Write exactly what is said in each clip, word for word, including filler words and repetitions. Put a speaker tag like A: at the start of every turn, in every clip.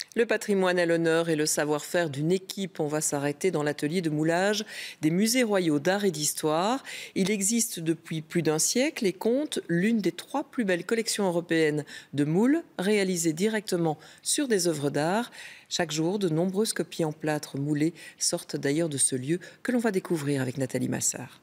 A: Le patrimoine à l'honneur et le savoir-faire d'une équipe. On va s'arrêter dans l'atelier de moulage des musées royaux d'art et d'histoire. Il existe depuis plus d'un siècle et compte l'une des trois plus belles collections européennes de moules réalisées directement sur des œuvres d'art. Chaque jour, de nombreuses copies en plâtre moulées sortent d'ailleurs de ce lieu que l'on va découvrir avec Nathalie Massard.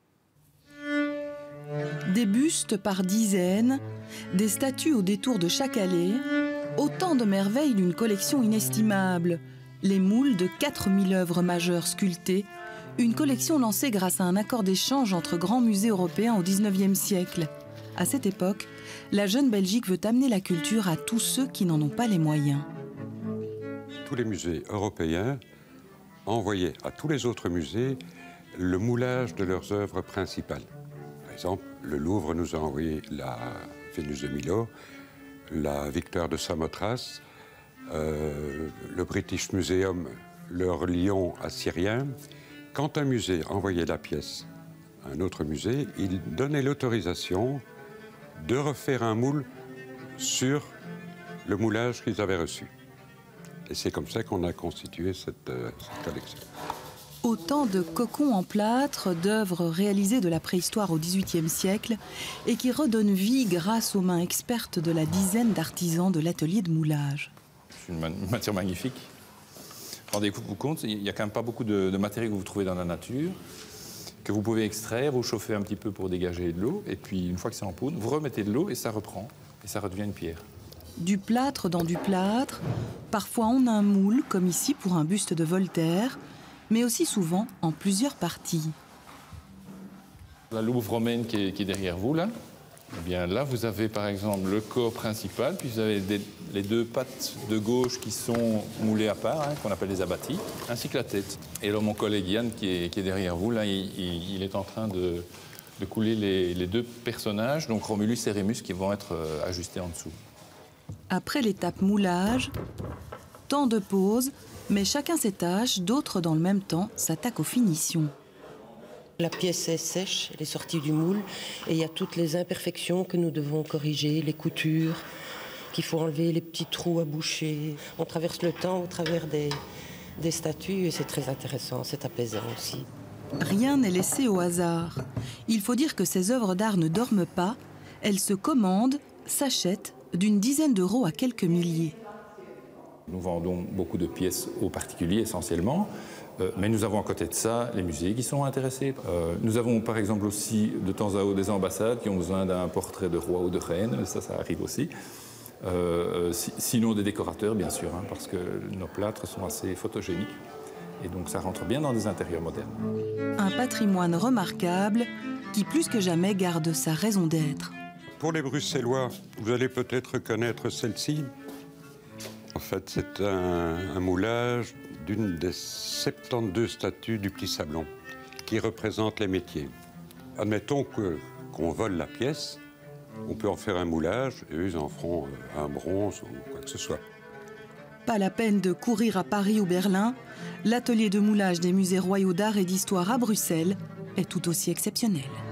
B: Des bustes par dizaines, des statues au détour de chaque allée, autant de merveilles d'une collection inestimable. Les moules de quatre mille œuvres majeures sculptées, une collection lancée grâce à un accord d'échange entre grands musées européens au dix-neuvième siècle. À cette époque, la jeune Belgique veut amener la culture à tous ceux qui n'en ont pas les moyens.
C: Tous les musées européens envoyaient à tous les autres musées le moulage de leurs œuvres principales. Par exemple, le Louvre nous a envoyé la Vénus de Milo, la Victoire de Samothrace, euh, le British Museum, leur lion assyrien. Quand un musée envoyait la pièce à un autre musée, il donnait l'autorisation de refaire un moule sur le moulage qu'ils avaient reçu. Et c'est comme ça qu'on a constitué cette, euh, cette collection.
B: Autant de cocons en plâtre, d'œuvres réalisées de la préhistoire au dix-huitième siècle et qui redonnent vie grâce aux mains expertes de la dizaine d'artisans de l'atelier de moulage.
D: C'est une matière magnifique. Rendez-vous compte, il n'y a quand même pas beaucoup de, de matériaux que vous trouvez dans la nature, que vous pouvez extraire ou chauffer un petit peu pour dégager de l'eau. Et puis, une fois que c'est en poudre, vous remettez de l'eau et ça reprend. Et ça redevient une pierre.
B: Du plâtre dans du plâtre. Parfois on a un moule, comme ici pour un buste de Voltaire, mais aussi souvent en plusieurs parties.
D: La louve romaine qui est, qui est derrière vous, là, eh bien là, vous avez par exemple le corps principal, puis vous avez des, les deux pattes de gauche qui sont moulées à part, hein, qu'on appelle les abattis, ainsi que la tête. Et alors mon collègue Yann, qui est, qui est derrière vous, là, il, il, il est en train de, de couler les, les deux personnages, donc Romulus et Rémus, qui vont être euh, ajustés en dessous.
B: Après l'étape moulage, temps de pause, mais chacun ses tâches, d'autres dans le même temps s'attaquent aux finitions.
E: La pièce est sèche, elle est sortie du moule et il y a toutes les imperfections que nous devons corriger, les coutures, qu'il faut enlever, les petits trous à boucher. On traverse le temps au travers des, des statues et c'est très intéressant, c'est apaisant aussi.
B: Rien n'est laissé au hasard. Il faut dire que ces œuvres d'art ne dorment pas, elles se commandent, s'achètent d'une dizaine d'euros à quelques milliers.
D: Nous vendons beaucoup de pièces aux particuliers essentiellement, euh, mais nous avons à côté de ça les musées qui sont intéressés. Euh, nous avons par exemple aussi de temps à autre des ambassades qui ont besoin d'un portrait de roi ou de reine, ça, ça arrive aussi. Euh, si, sinon des décorateurs bien sûr, hein, parce que nos plâtres sont assez photogéniques et donc ça rentre bien dans des intérieurs modernes.
B: Un patrimoine remarquable qui plus que jamais garde sa raison d'être.
C: Pour les Bruxellois, vous allez peut-être connaître celle-ci. En fait, c'est un, un moulage d'une des soixante-douze statues du Petit Sablon qui représente les métiers. Admettons que, qu'on vole la pièce, on peut en faire un moulage et eux, ils en feront un bronze ou quoi que ce soit.
B: Pas la peine de courir à Paris ou Berlin. L'atelier de moulage des musées royaux d'art et d'histoire à Bruxelles est tout aussi exceptionnel.